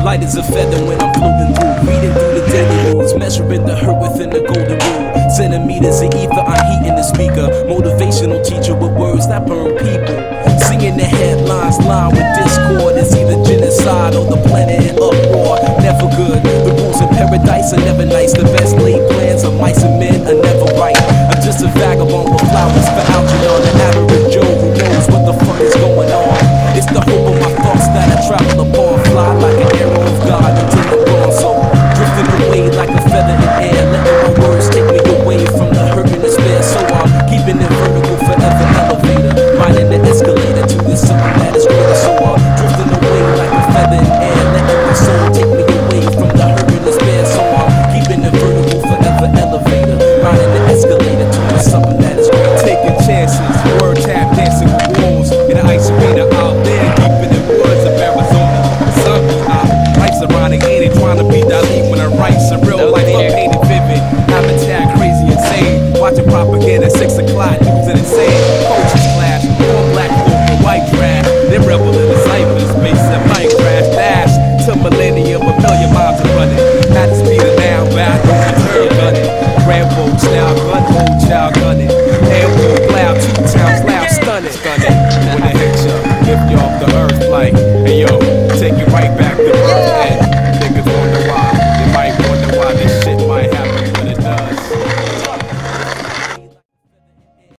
Light as a feather when I'm floating through, reading through the daily news, measuring the hurt within the golden rule. Centimeters of ether, I'm heating the speaker. Motivational teacher with words that burn people. Singing the headlines, line with discord. It's either genocide or the planet in uproar. Never good. The rules in paradise are never nice. The best laid plans of mice and